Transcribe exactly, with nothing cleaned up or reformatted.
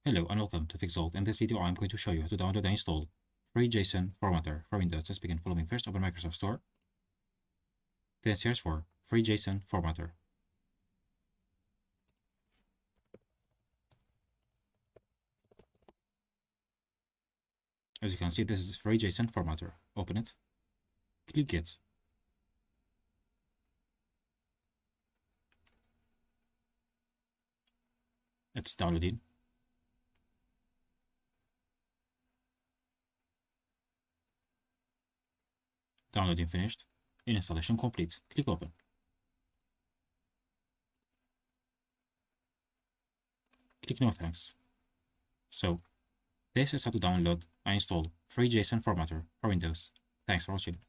Hello and welcome to Fixold. In this video, I'm going to show you how to download and install free JSON formatter for Windows. Let's begin following. First, open Microsoft Store. Then search for free JSON formatter. As you can see, this is free JSON formatter. Open it. Click Get. It's downloading. Downloading finished. Installation complete. Click Open. Click No Thanks. So, this is how to download and install free JSON formatter for Windows. Thanks for watching.